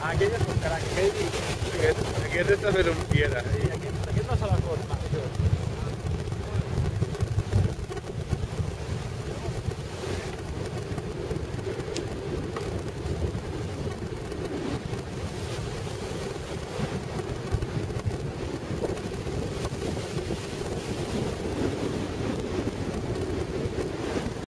Aquell es buscarà, que quedi. Aquest està fent un piedra. Sí, aquest no se la fot.